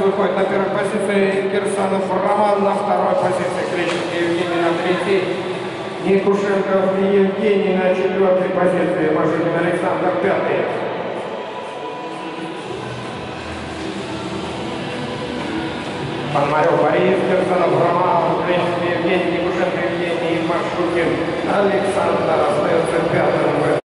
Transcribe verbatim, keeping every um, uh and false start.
выходит на первой позиции Кирсанов Роман, на второй позиции Клещенко Евгений, на третьей Никушенков Евгений, на четвертой позиции Машинин Александр, пятый. Пономарев Борис, Кирсанов Роман, Клещенко Евгений, Никушенко Евгений, Машинин Александр остается пятым.